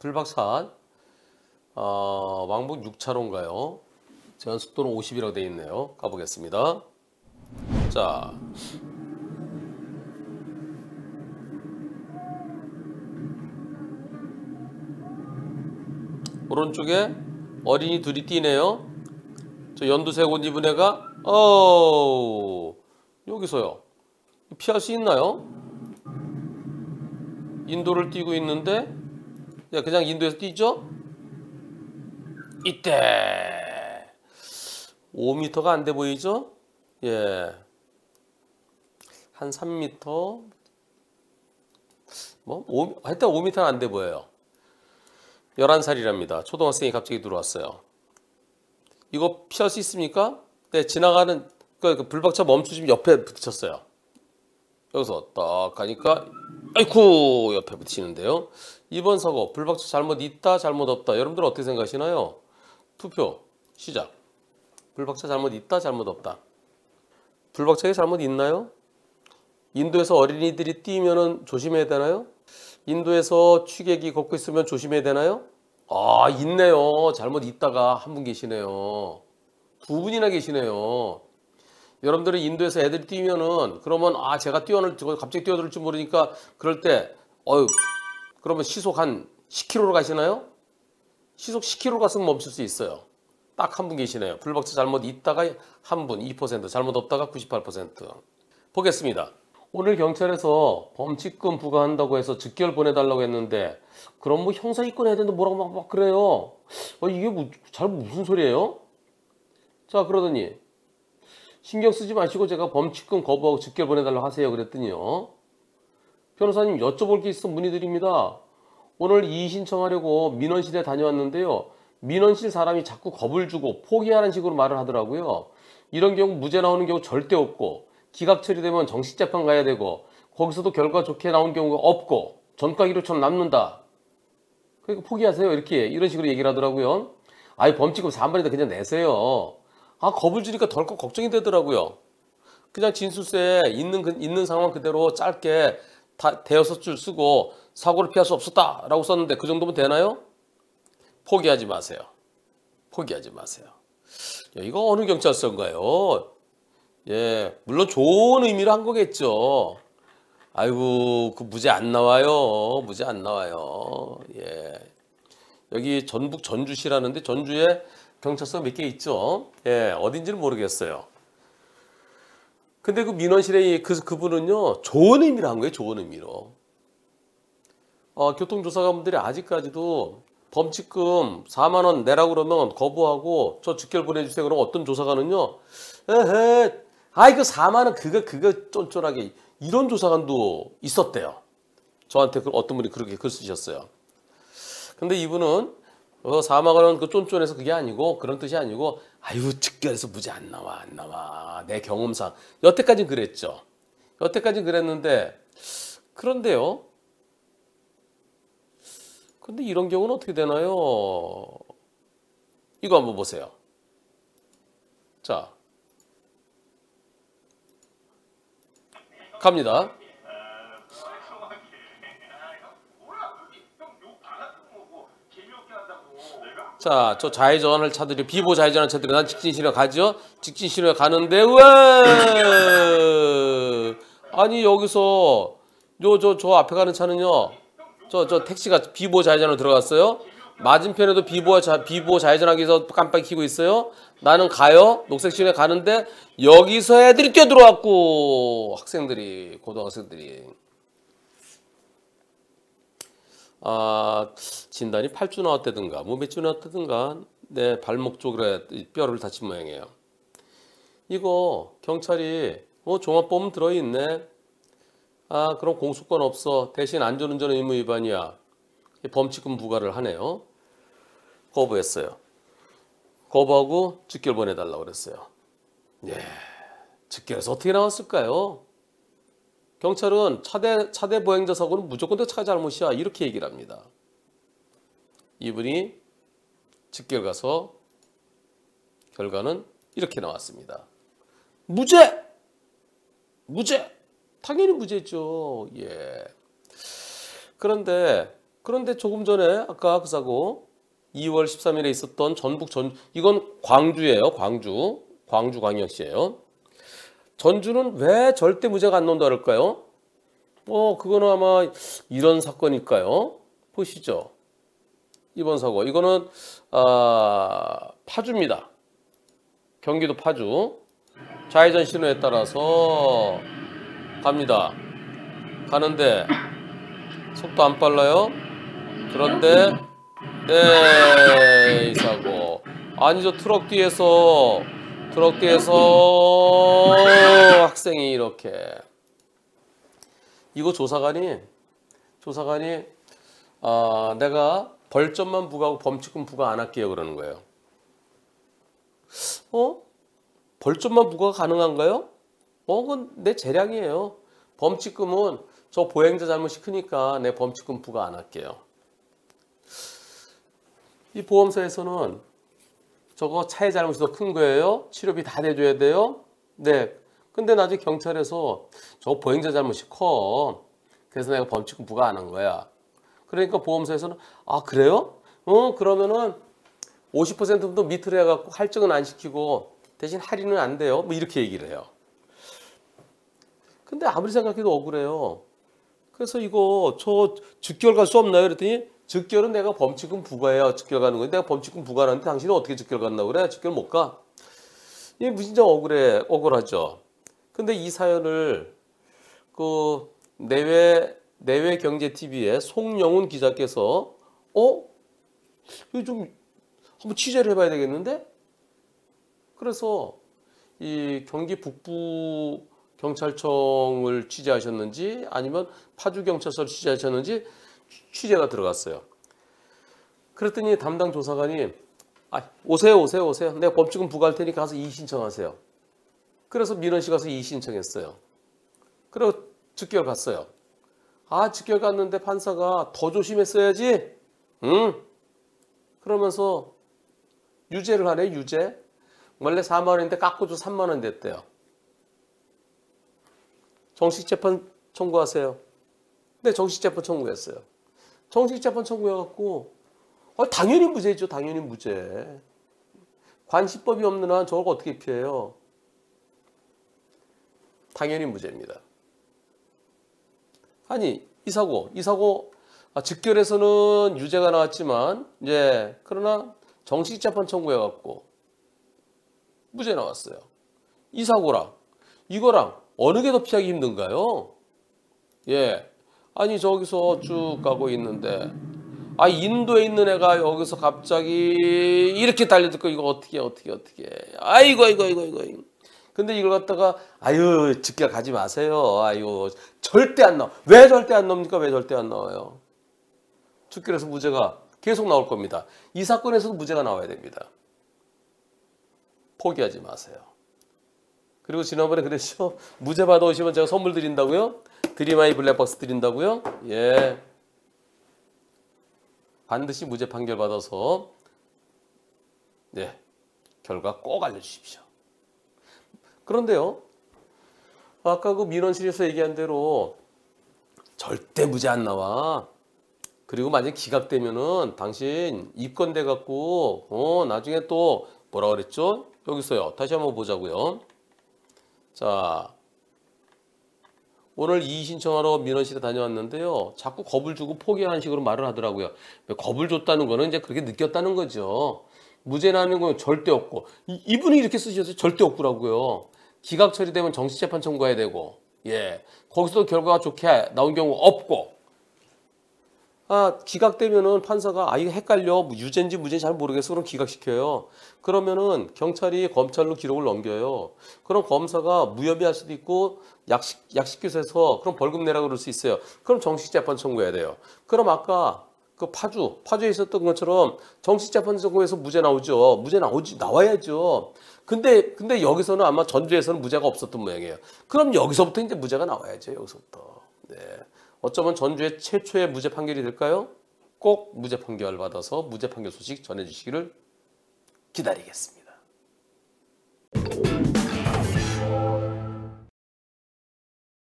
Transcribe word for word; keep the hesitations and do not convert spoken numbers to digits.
불박산 어, 왕복 육 차로인가요? 제한속도는 오십이라고 되어 있네요. 가보겠습니다. 자, 오른쪽에 어린이 둘이 뛰네요. 저 연두색 옷 입은 애가 어 여기서요. 피할 수 있나요? 인도를 뛰고 있는데 그냥 인도에서 뛰죠? 이때 오 미터가 안 돼 보이죠? 예, 한 삼 미터 뭐 오, 하여튼 오 미터는 안 돼 보여요. 열한 살이랍니다. 초등학생이 갑자기 들어왔어요. 이거 피할 수 있습니까? 네, 지나가는 그 불박차 멈추시면 옆에 부딪혔어요. 여기서 딱 가니까 아이쿠 옆에 부딪히는데요. 이번 사고 불박차 잘못 있다 잘못 없다. 여러분들 어떻게 생각하시나요? 투표 시작. 불박차 잘못 있다 잘못 없다. 불박차에 잘못 있나요? 인도에서 어린이들이 뛰면은 조심해야 되나요? 인도에서 취객이 걷고 있으면 조심해야 되나요? 아, 있네요. 잘못 있다가 한 분 계시네요. 두 분이나 계시네요. 여러분들은 인도에서 애들이 뛰면은 그러면 아 제가 뛰어들 갑자기 뛰어들 줄 모르니까 그럴 때 어유 그러면 시속 한 십 킬로미터로 가시나요? 시속 십 킬로미터로 갔으면 멈출 수 있어요. 딱 한 분 계시네요. 불박차 잘못 있다가 한 분 이 퍼센트, 잘못 없다가 구십팔 퍼센트. 보겠습니다. 오늘 경찰에서 범칙금 부과한다고 해서 즉결 보내달라고 했는데 그럼 뭐 형사 입건해야 되는데 뭐라고 막, 막 그래요. 어, 이게 뭐, 잘 무슨 소리예요? 자, 그러더니 신경 쓰지 마시고 제가 범칙금 거부하고 즉결 보내달라고 하세요 그랬더니요. 변호사님 여쭤볼 게 있어 문의드립니다. 오늘 이의 신청하려고 민원실에 다녀왔는데요. 민원실 사람이 자꾸 겁을 주고 포기하는 식으로 말을 하더라고요. 이런 경우 무죄 나오는 경우 절대 없고 기각 처리되면 정식 재판 가야 되고 거기서도 결과 좋게 나온 경우가 없고 전과기록처럼 남는다. 그러니까 포기하세요. 이렇게 이런 식으로 얘기를 하더라고요. 아이 범칙금 사 번인데 그냥 내세요. 아 겁을 주니까 덜컥 걱정이 되더라고요. 그냥 진술서에 있는 있는 상황 그대로 짧게 다 대여섯 줄 쓰고 사고를 피할 수 없었다라고 썼는데 그 정도면 되나요? 포기하지 마세요. 포기하지 마세요. 야, 이거 어느 경찰서인가요? 예, 물론 좋은 의미로 한 거겠죠. 아이고, 그 무죄 안 나와요. 무죄 안 나와요. 예. 여기 전북 전주시라는데 전주에 경찰서 몇 개 있죠. 예, 어딘지는 모르겠어요. 근데 그 민원실에 그, 그분은요, 좋은 의미로 한 거예요. 좋은 의미로. 어, 교통조사관분들이 아직까지도 범칙금 사만 원 내라고 그러면 거부하고 저 즉결 보내주세요. 그럼 어떤 조사관은요, 에헤, 아이 그 사만 원 그거 그거 쫀쫀하게 이런 조사관도 있었대요. 저한테 어떤 분이 그렇게 글 쓰셨어요. 근데 이분은 어, 사만 원은 그 쫀쫀해서 그게 아니고 그런 뜻이 아니고 아유 즉결해서 무죄 안 나와 안 나와 내 경험상 여태까지는 그랬죠. 여태까지는 그랬는데 그런데요. 근데 이런 경우는 어떻게 되나요? 이거 한번 보세요. 자, 갑니다. 자, 저 좌회전을 차들이 비보 좌회전을 차들이 난 직진신호에 가죠. 직진신호에 가는데 우와! 아니 여기서 요 저 저 앞에 가는 차는요. 저 저 택시가 비보 좌회전으로 들어갔어요. 맞은편에도 비보 좌 비보 좌회전하기 위해서 깜빡이 켜고 있어요. 나는 가요. 녹색 신호에 가는데 여기서 애들이 뛰어들어왔고 학생들이 고등학생들이 아 진단이 팔 주 나왔다든가 뭐 몇 주 나왔다든가 내 발목 쪽에 뼈를 다친 모양이에요. 이거 경찰이 뭐 종합보험 들어있네. 아 그럼 공소권 없어. 대신 안전운전 의무 위반이야. 범칙금 부과를 하네요. 거부했어요. 거부하고 즉결 보내달라고 그랬어요. 예, 즉결해서 어떻게 나왔을까요? 경찰은 차대, 차대 보행자 사고는 무조건 다 차 잘못이야. 이렇게 얘기를 합니다. 이분이 즉결 가서 결과는 이렇게 나왔습니다. 무죄! 무죄! 당연히 무죄죠. 예. 그런데 그런데 조금 전에 아까 그 사고 이월 십삼일에 있었던 전북 전 이건 광주예요. 광주. 광주광역시예요. 전주는 왜 절대 무죄가 안 나온다 그럴까요? 어, 그거는 아마 이런 사건일까요? 보시죠. 이번 사고. 이거는 아, 파주입니다. 경기도 파주. 좌회전 신호에 따라서 갑니다. 가는데 속도 안 빨라요. 그런데 네, 이 사고. 아니죠. 트럭 뒤에서 트럭 뒤에서 학생이 이렇게. 이거 조사관이 조사관이 아, 내가 벌점만 부과하고 범칙금 부과 안 할게요 그러는 거예요. 어? 벌점만 부과가 가능한가요? 어, 그건 내 재량이에요. 범칙금은 저 보행자 잘못이 크니까 내 범칙금 부과 안 할게요. 이 보험사에서는 저거 차의 잘못이 더 큰 거예요. 치료비 다 내줘야 돼요. 네. 근데 나중에 경찰에서 저 보행자 잘못이 커. 그래서 내가 범칙금 부과 안 한 거야. 그러니까 보험사에서는 아 그래요? 어 그러면은 오십 퍼센트부터 밑으로 해갖고 할증은 안 시키고 대신 할인은 안 돼요. 뭐 이렇게 얘기를 해요. 근데 아무리 생각해도 억울해요. 그래서 이거 저 즉결 갈 수 없나요? 그랬더니 즉결은 내가 범칙금 부과해야 즉결 가는 건데 내가 범칙금 부과하는데 당신은 어떻게 즉결 간다고 그래? 즉결 못 가. 이게 무슨 정 억울해 억울하죠. 근데 이 사연을 그 내외 내외 경제티비의 송영훈 기자께서 어? 이거 좀 한번 취재를 해봐야 되겠는데? 그래서 이 경기 북부 경찰청을 취재하셨는지 아니면 파주 경찰서를 취재하셨는지 취재가 들어갔어요. 그랬더니 담당 조사관이 아, 오세요 오세요 오세요. 내가 범칙금 부과할 테니까 가서 이의 신청하세요. 그래서 민원씨 가서 이의 신청했어요. 그리고 즉결 갔어요. 아 즉결 갔는데 판사가 더 조심했어야지. 응. 그러면서 유죄를 하네 유죄. 원래 사만 원인데 깎고도 삼만 원 됐대요. 정식재판 청구하세요. 네 정식재판 청구했어요. 정식재판 청구해갖고 아, 당연히 무죄죠. 당연히 무죄. 관시법이 없는 한 저걸 어떻게 피해요. 당연히 무죄입니다. 아니 이 사고 이 사고 아, 즉결에서는 유죄가 나왔지만 이제 그러나 정식재판 청구해갖고 무죄 나왔어요. 이 사고랑 이거랑 어느 게 더 피하기 힘든가요? 예, 아니 저기서 쭉 가고 있는데 아 인도에 있는 애가 여기서 갑자기 이렇게 달려들고 이거 어떻게 어떻게 어떻게 아이고 아이고 아이고 아이고 근데 이걸 갖다가 아유 즉결 가지 마세요. 아유 절대 안 나와. 왜 절대 안 나옵니까? 왜 절대 안 나와요? 즉결에서 무죄가 계속 나올 겁니다. 이 사건에서도 무죄가 나와야 됩니다. 포기하지 마세요. 그리고 지난번에 그랬죠. 무죄 받아오시면 제가 선물 드린다고요? 드림아이 블랙박스 드린다고요? 예. 반드시 무죄 판결 받아서 네 결과 꼭 알려주십시오. 그런데요. 아까 그 민원실에서 얘기한 대로 절대 무죄 안 나와. 그리고 만약에 기각되면은 당신 입건돼 갖고 어 나중에 또 뭐라 그랬죠? 여기 있어요. 다시 한번 보자고요. 자, 오늘 이의 신청하러 민원실에 다녀왔는데요. 자꾸 겁을 주고 포기하는 식으로 말을 하더라고요. 겁을 줬다는 거는 이제 그렇게 느꼈다는 거죠. 무죄라는 건 절대 없고 이, 이분이 이렇게 쓰셔서 절대 없고라고요. 기각 처리되면 정식재판 청구해야 되고 예 거기서도 결과가 좋게 나온 경우 없고 아 기각되면은 판사가 아 이거 헷갈려 유죄인지 무죄인지 잘 모르겠어 그럼 기각시켜요. 그러면은 경찰이 검찰로 기록을 넘겨요. 그럼 검사가 무혐의할 수도 있고 약식 약식규소에서 그럼 벌금 내라 그럴 수 있어요. 그럼 정식재판 청구해야 돼요. 그럼 아까 그 파주 파주에 있었던 것처럼 정식재판 청구에서 무죄 나오죠. 무죄 나오지 나와야죠. 근데 근데 여기서는 아마 전주에서는 무죄가 없었던 모양이에요. 그럼 여기서부터 이제 무죄가 나와야죠. 여기서부터. 네. 어쩌면 전주의 최초의 무죄 판결이 될까요? 꼭 무죄 판결 받아서 무죄 판결 소식 전해주시기를 기다리겠습니다.